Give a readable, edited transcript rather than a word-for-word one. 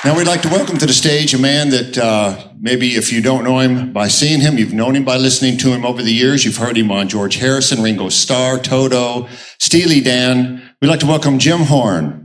Now we'd like to welcome to the stage a man that maybe if you don't know him by seeing him, you've known him by listening to him over the years. You've heard him on George Harrison, Ringo Starr, Toto, Steely Dan. We'd like to welcome Jim Horn.